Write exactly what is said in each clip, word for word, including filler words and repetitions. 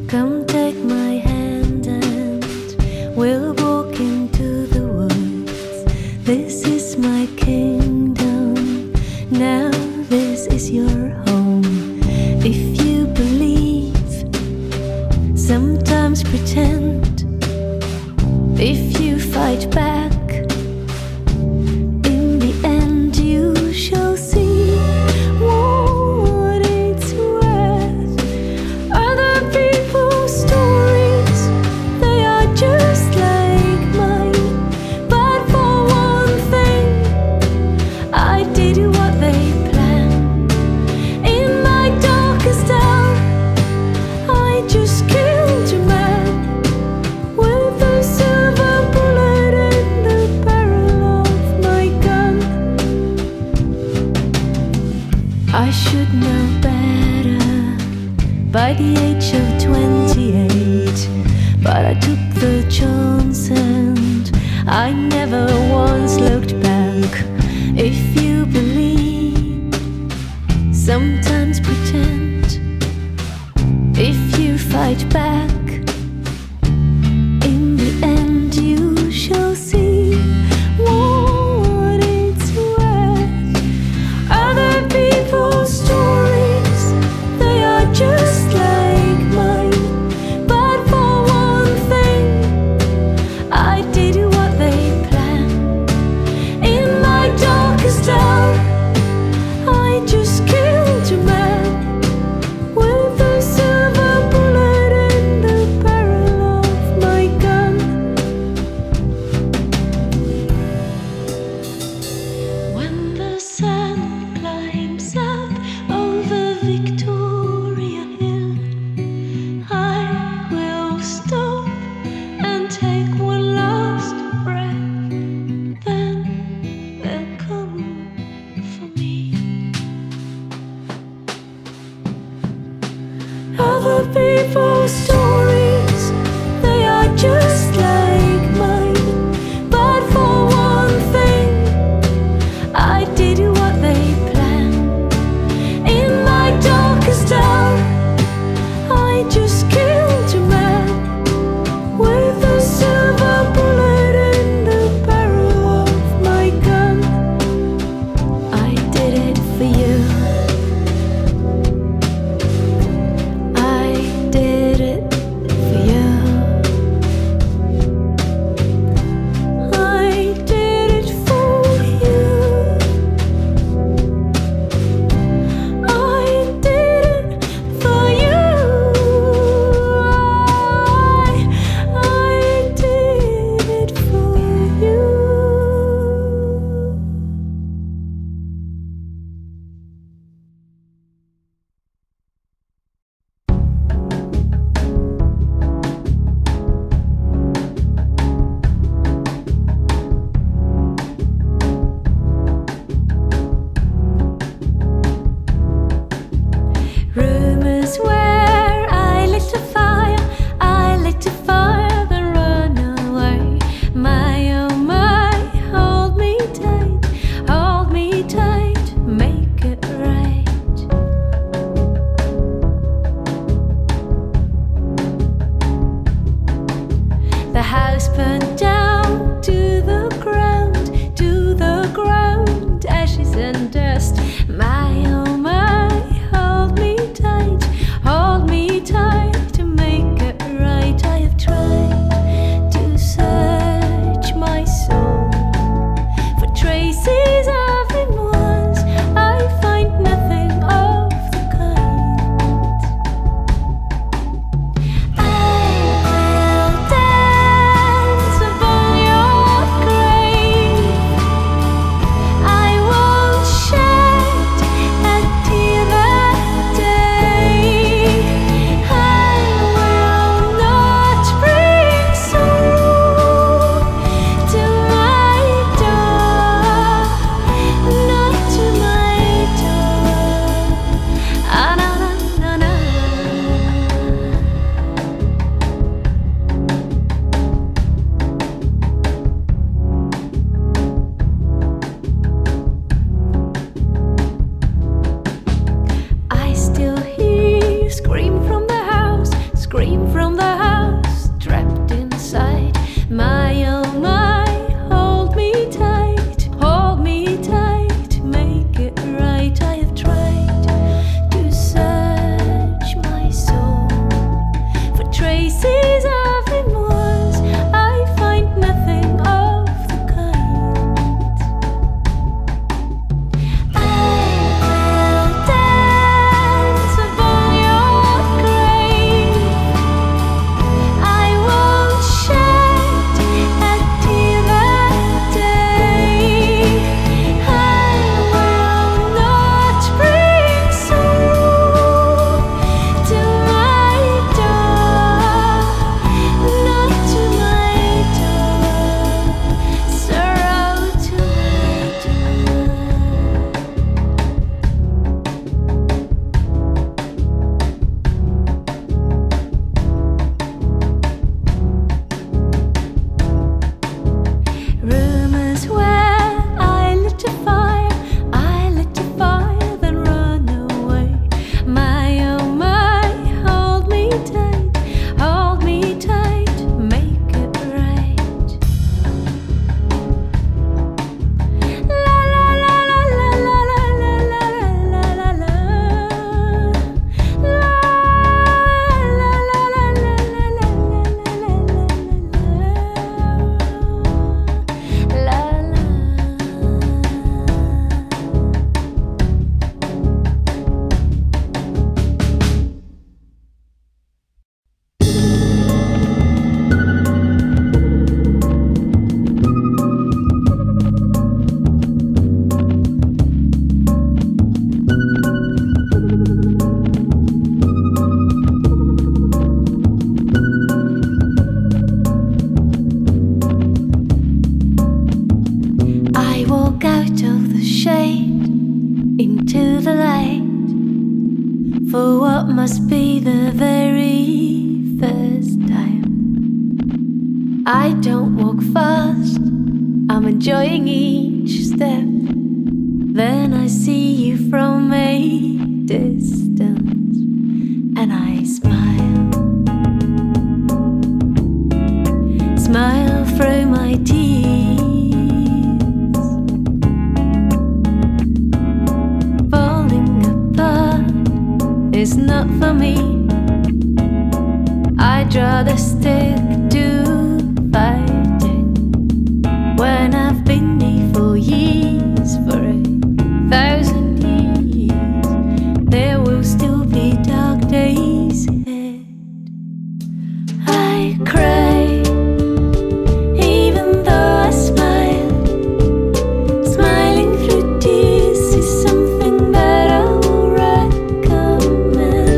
Come take my hand and we'll walk into the woods. This is my kingdom, now this is your home. If you believe, sometimes pretend. If you fight back, in the end you shall see what it's worth. Other people's stories, they are just like mine. But for one thing, I did what they planned. In my darkest hour, I just killed a man with a silver bullet in the barrel of my gun. I should know better by the age of twenty-eight, but I took the chance and I never once looked back. If you believe, sometimes pretend. If you fight back, in the end you shall see what it's worth. Other people's stories, they are just like mine. But for one thing, I did what they planned. In my scream from the house, trapped inside. My oh my, hold me tight, hold me tight, make it right. I have tried to search my soul for traces of remorse. I find nothing of the kind. I will dance upon your grave. I won't shed a tear that day. I will not bring sorrow to my door, not to my door, sorrow to my rumors where I lit a fire, I lit a fire, then run away. My oh my, hold me tight, hold me tight, make it right. La la la la la la la la la la la la. La la la la la la la la la la la. I walk out of the shade into the light for what must be the very first time. I don't walk fast, I'm enjoying each step. Then I see you from a distance and I smile, smile through my tears. Falling apart is not for me. I'd rather stick to fighting when I've been here for years, for a thousand years. There will still be dark days ahead. I cry even though I smile. Smiling through tears is something that I will recommend.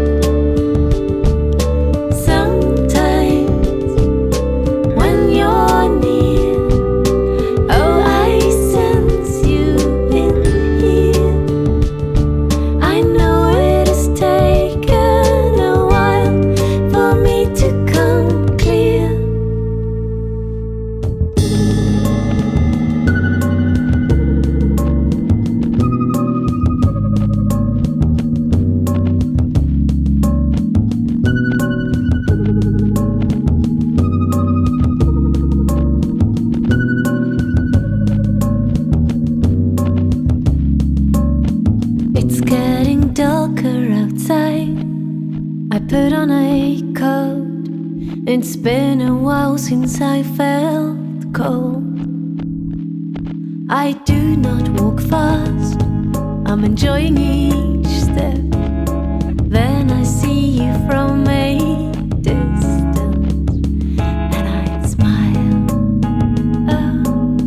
Sometimes when you're near, oh I sense you in here. I know it has taken a while for me to come clear. It's getting darker outside. I put on a coat. It's been a while since I felt cold. I do not walk fast, I'm enjoying each step. Then I see you from a distance and I smile, oh,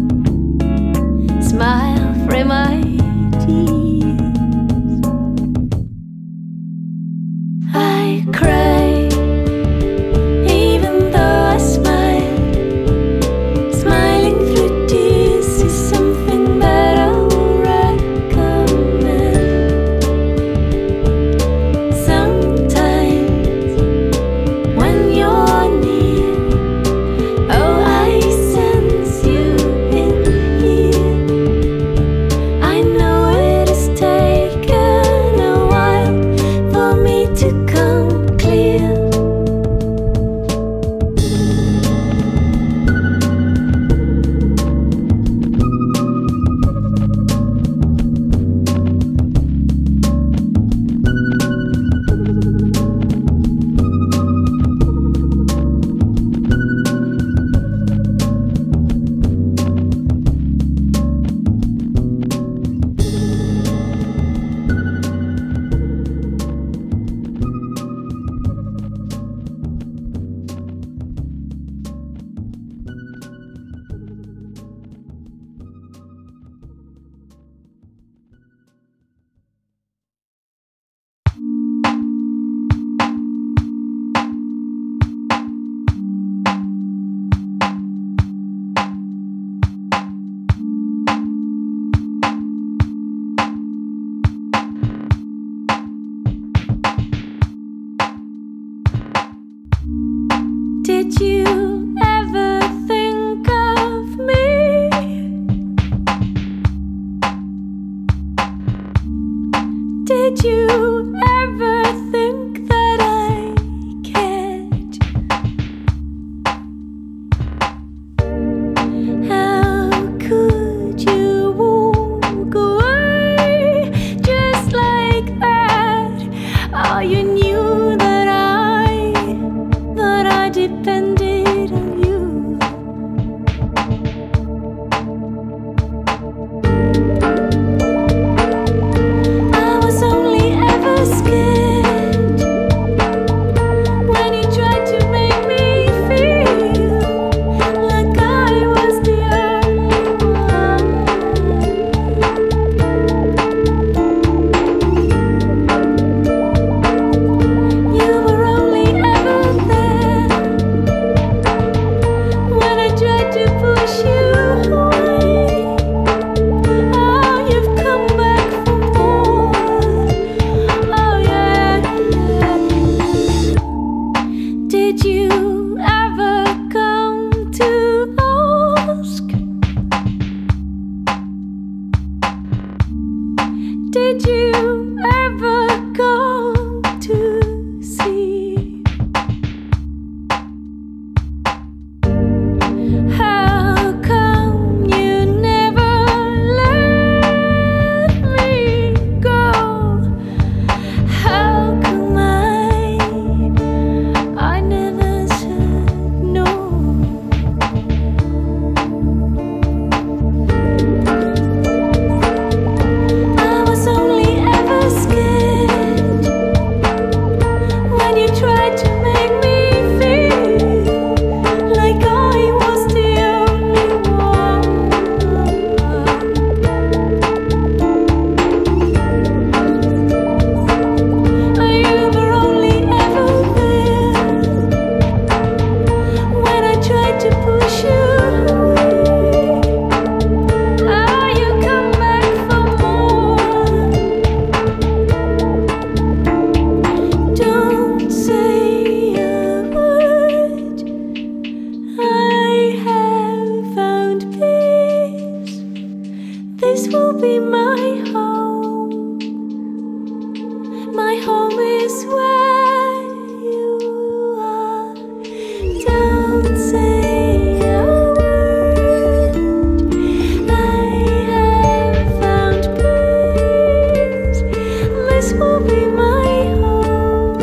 smile through my tears. I cry even though I smile. Smiling through tears is something that I will recommend. Did you ever think that I cared? How could you walk away just like that? Oh, you knew that I, that I depended on you. Did you ever come to ask? Did you ever come to see? How come you never let me go? How come I I never said no? I was only ever scared when you tried to make me feel like I was the only one. You were only ever there when I tried to push you away. Ah, you come back for more. Don't say a word. I have found peace. This will be my home. My home is where you are. Don't say a word. I have found peace. This will be my home.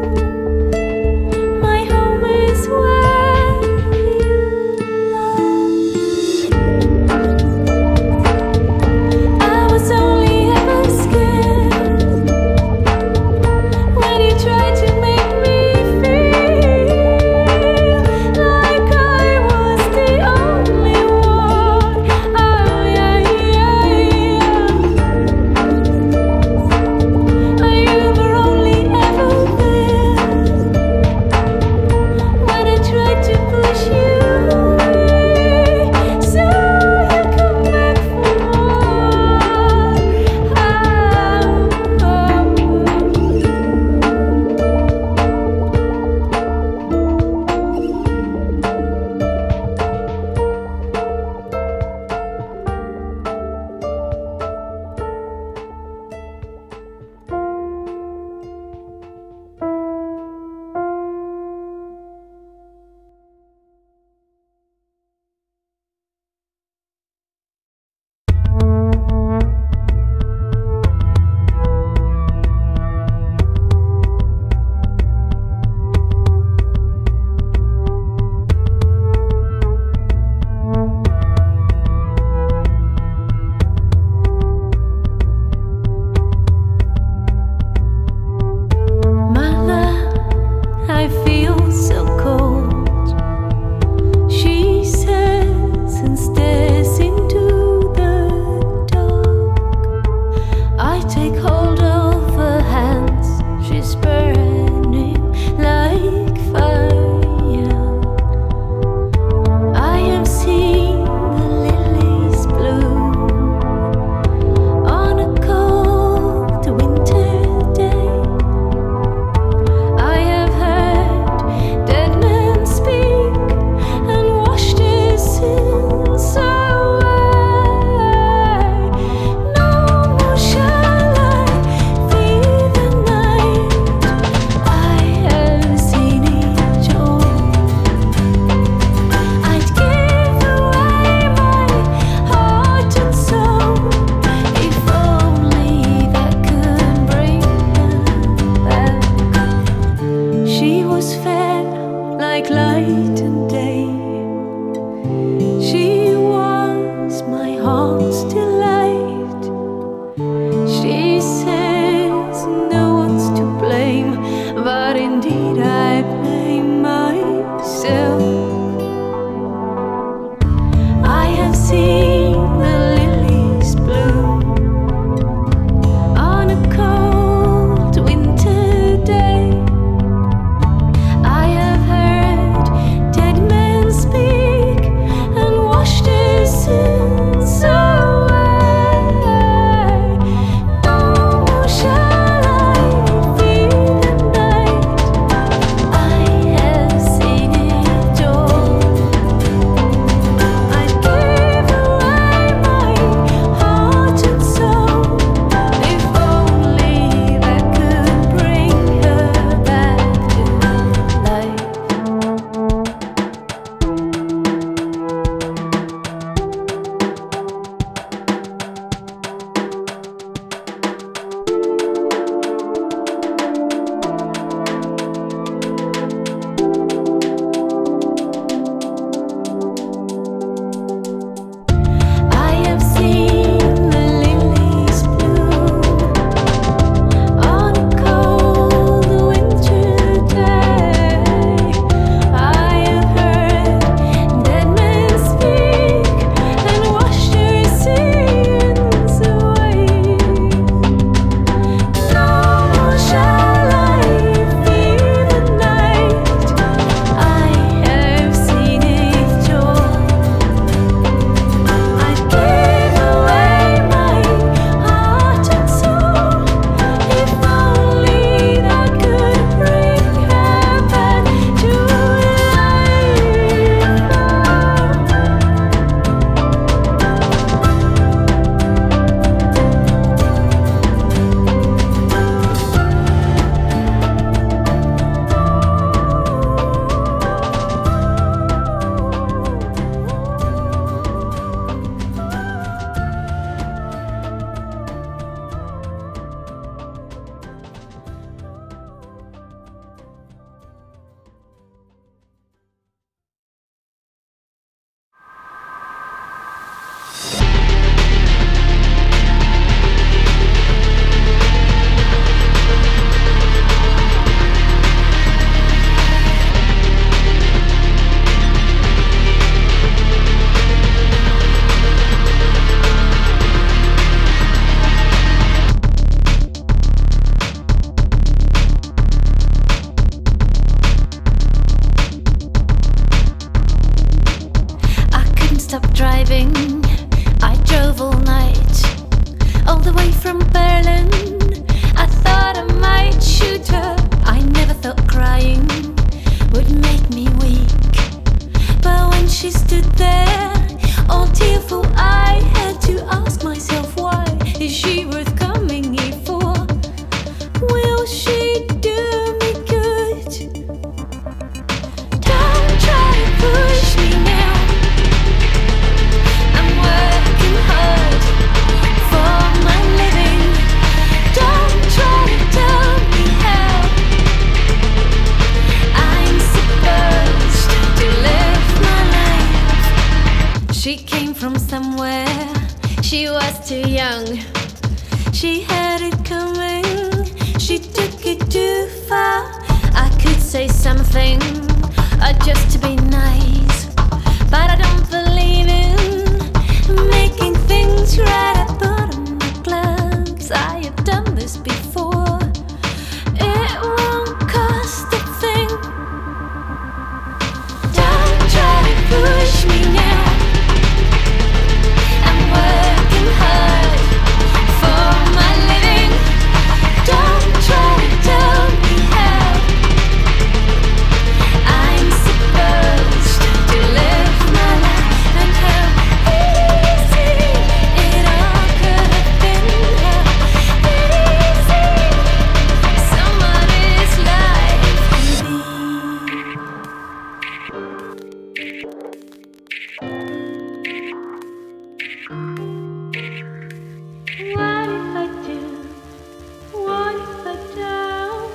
My home is where you are. I was only away from Berlin. I thought I might shoot her. I never thought crying would make me weak. But when she stood there, all tearful, I had to ask myself, why is she worth coming here for? Will she do me good? Don't try to push me now. I'm working hard for my living. Don't try to tell me how I'm supposed to live my life. She came from somewhere, she was too young. She had it coming, she took it too far. I could say something, uh, just to be nice, but I don't believe in making things right. I put on my gloves, I have done this before. It won't cost a thing. Don't try to push me now. I'm working hard for my living. Don't try to tell me how I'm supposed to live my life, and how easy it all could have been. How easy somebody's life can be. What if I do? What if I don't?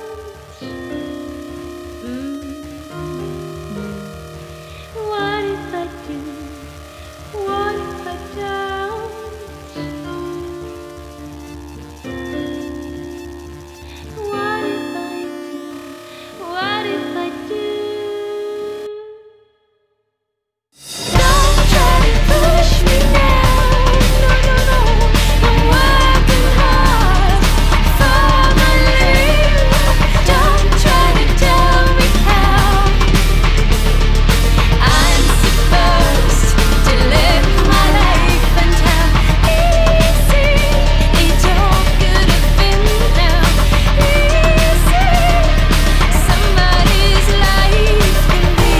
Mm. What if I do? What if I don't? What if I do? What if I do? Don't try to push me now. No, no, no. I'm working hard for my living. Don't try to tell me how I'm supposed to live my life, and how easy it all could have been. Now easy somebody's life can be.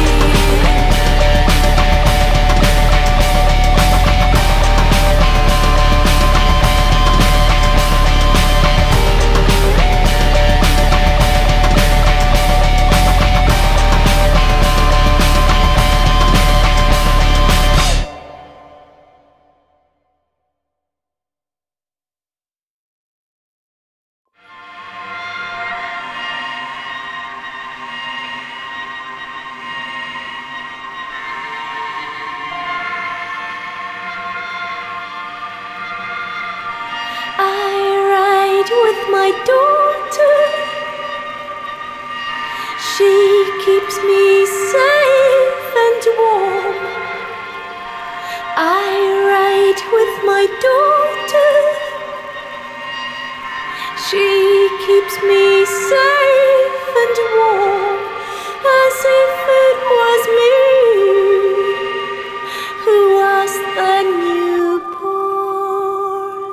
I ride with my daughter. She keeps me safe and warm. I ride with my daughter. She keeps me safe and warm, as if it was me who was the newborn.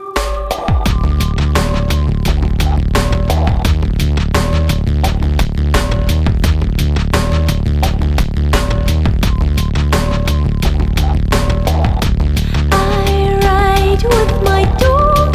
I ride with my daughter.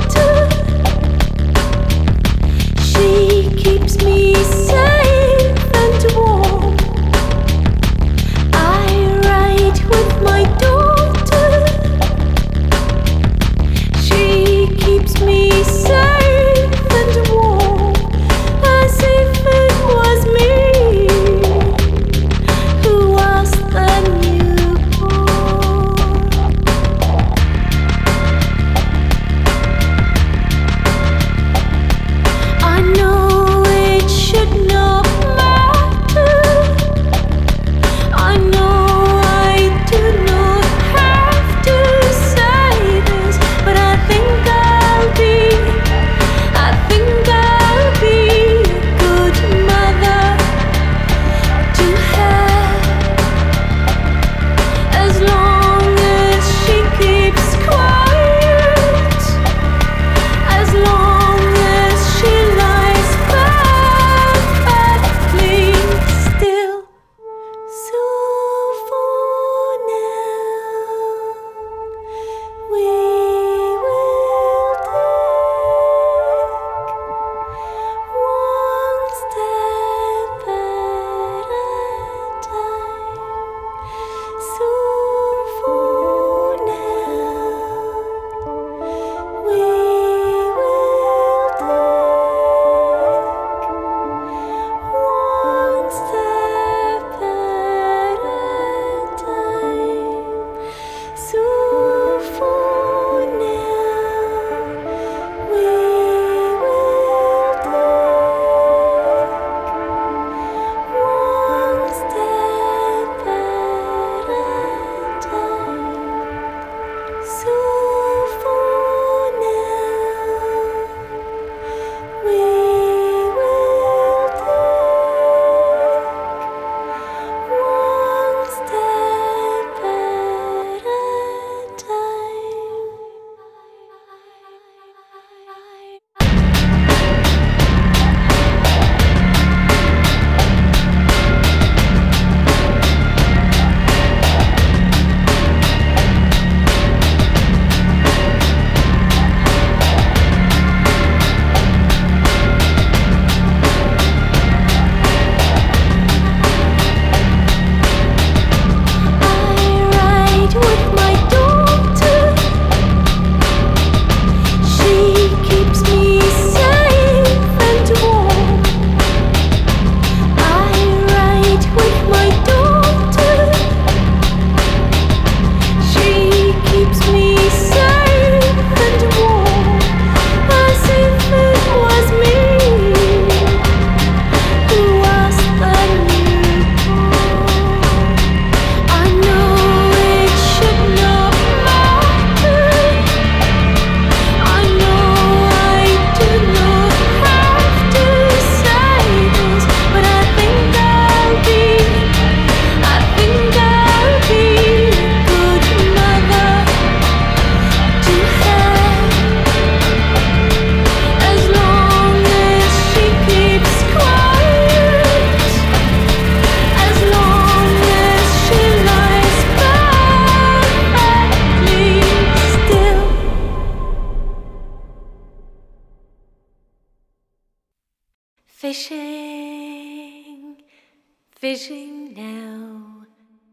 Fishing, fishing now,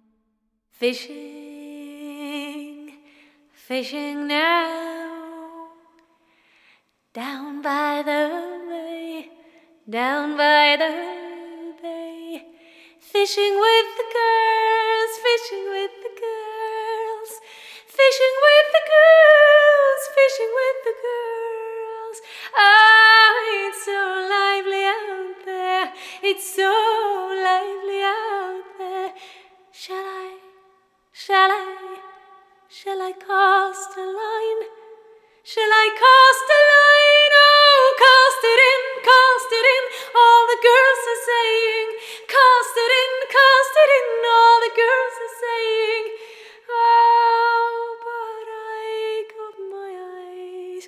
fishing, fishing now, down by the bay, down by the bay, fishing with the girls, fishing with the girls, fishing with the girls, fishing with the girls. Ah, it's so lively out there, it's so lively out there. Shall I, shall I, shall I cast a line? Shall I cast a line? Oh, cast it in, cast it in, all the girls are saying. Cast it in, cast it in, all the girls are saying. Oh, but I got my eyes,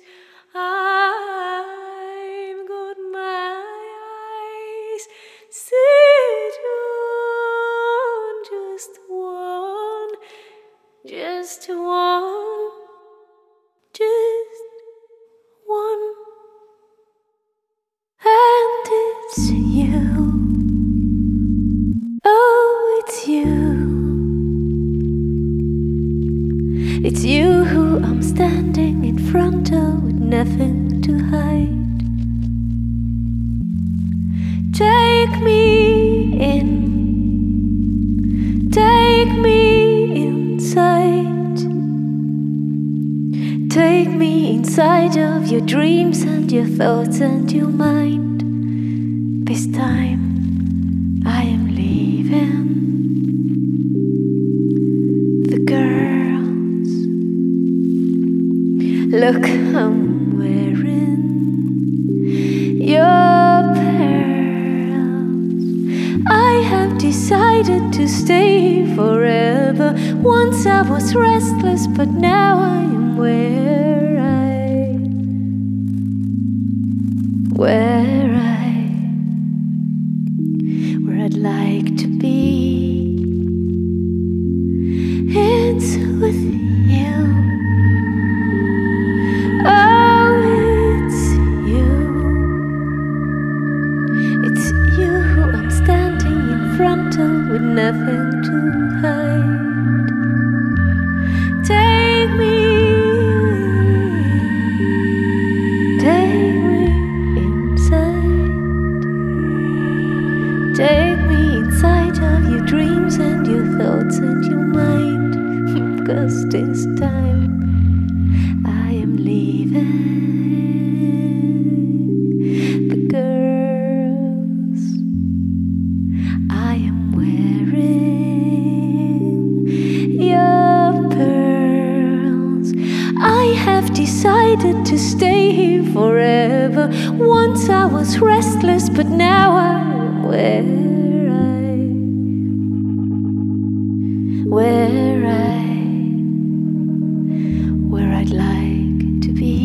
I've got my eyes set on just one, just one, just one, and it's you. Oh, it's you. It's you who I'm standing in front of with nothing to hide. Take me in, take me inside, take me inside of your dreams and your thoughts and your mind. This time I am leaving the girls. Look, I'm wearing your pearls. I have decided to stay forever. Once I was restless, but now I am where I, where I, where I'd like to be. It's with you. Oh, it's you. It's you who I'm standing in front of with nothing to hide. Take me, take me inside. Take me inside of your dreams and your thoughts and your mind. Because this time I am leaving the girls. I am wearing your pearls. I have decided to stay here forever. Once I was restless, but now I'm where I, where I, where I'd like to be.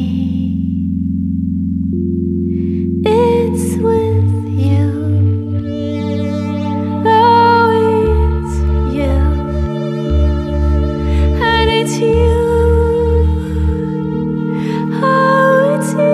It's with you. Oh, it's you. And it's you. Oh, it's you.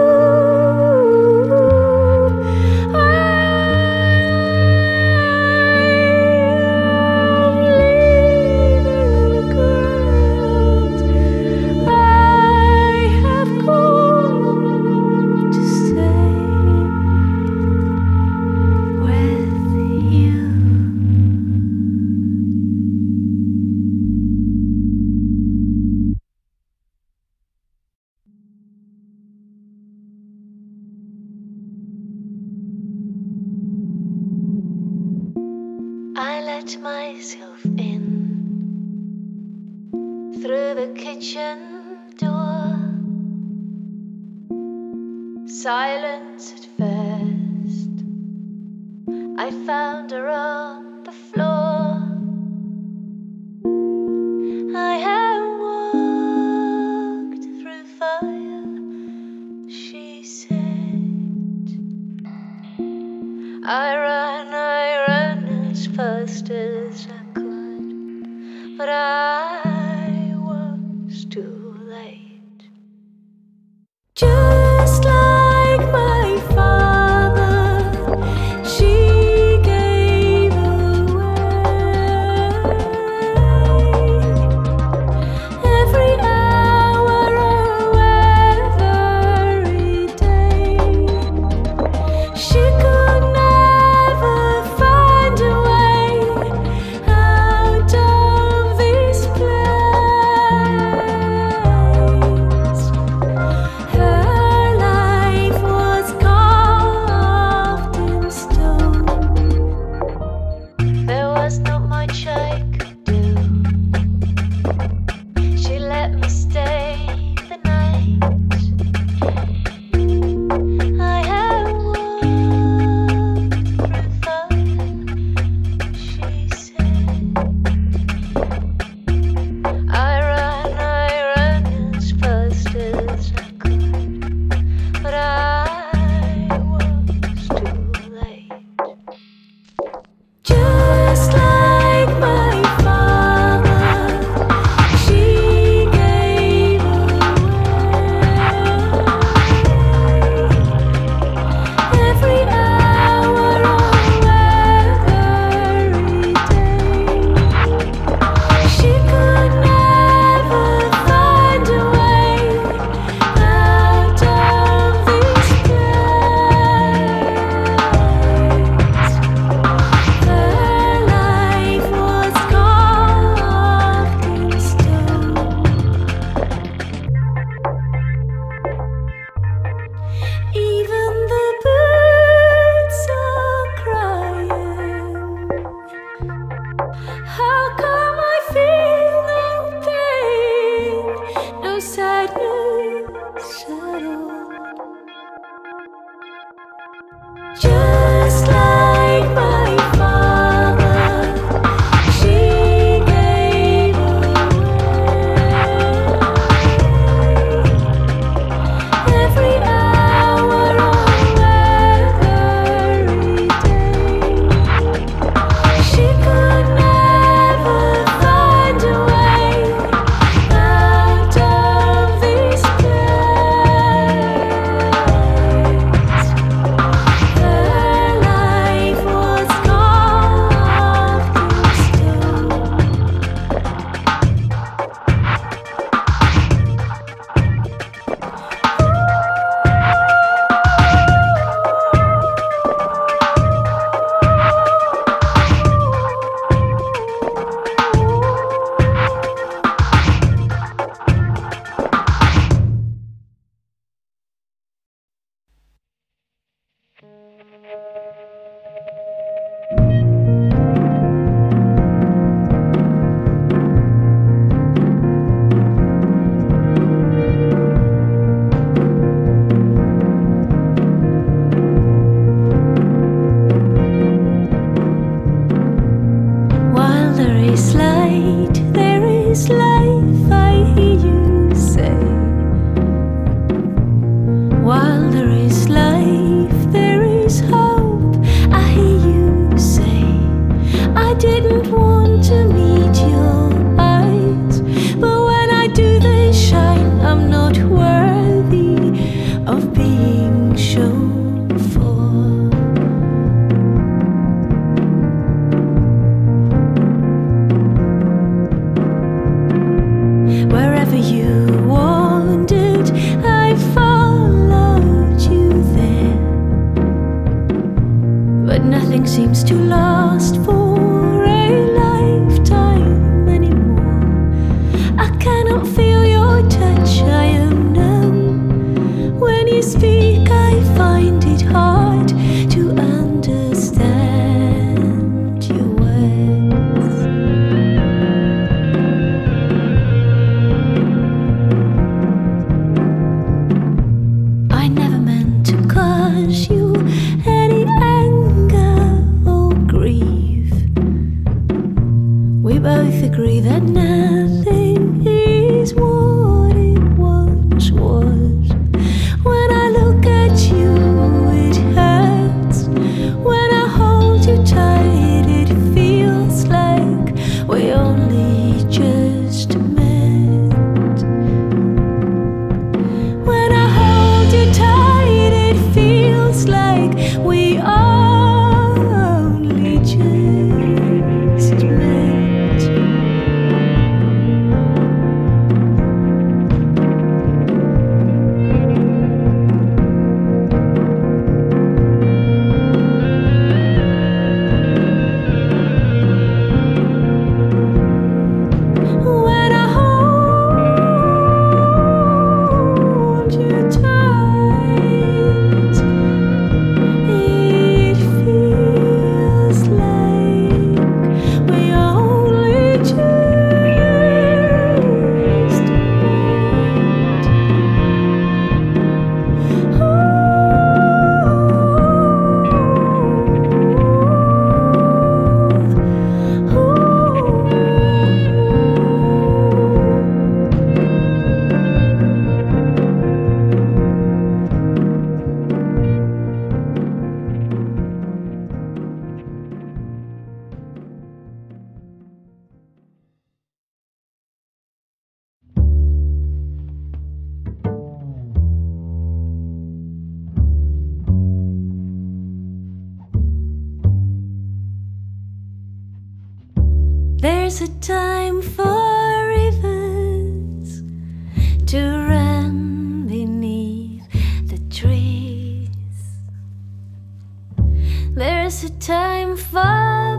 I let myself in through the kitchen door. Silence at first. I found her on the floor. I have walked through fire, she said. I ran, I ran as fast as I could, but I was too late. Just like my father, Just like my father, she gave away every hour of every day. She could never find a way out of this place. Her life was carved in While there is light, there is life, I hear you say. While there is life, there is hope, I hear you say. I didn't want to meet your eyes, but when I do they shine. I'm not worthy of being shown for. Wherever you wandered, I followed you there. But nothing seems to last for a lifetime anymore. I cannot feel your touch, I am numb. When you speak, I find it hard to understand your words. I never meant to cause you any anger or grief. We both agree that nothing is what it once was. When I look at you, it hurts. When I hold you tight, it feels like we only just met. When I hold you tight, it feels like we only just met. When I hold you tight, it feels like we only just met. There's a time for rivers to run beneath the trees. There's a time for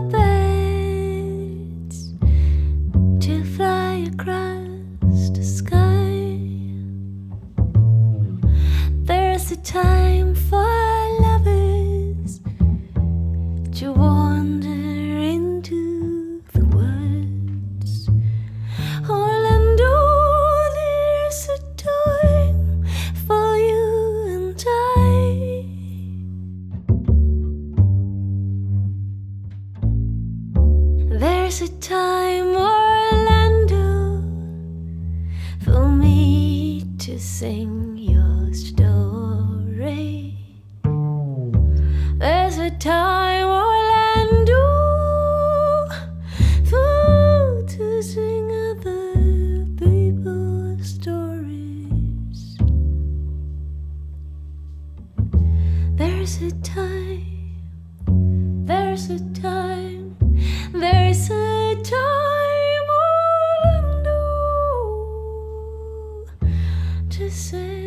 birds to fly across the sky. There's a time for lovers to wander into the woods. Orlando, there's a time for you and I. time, Orlando, for to sing other people's stories. There's a time, there's a time, there's a time, Orlando, to say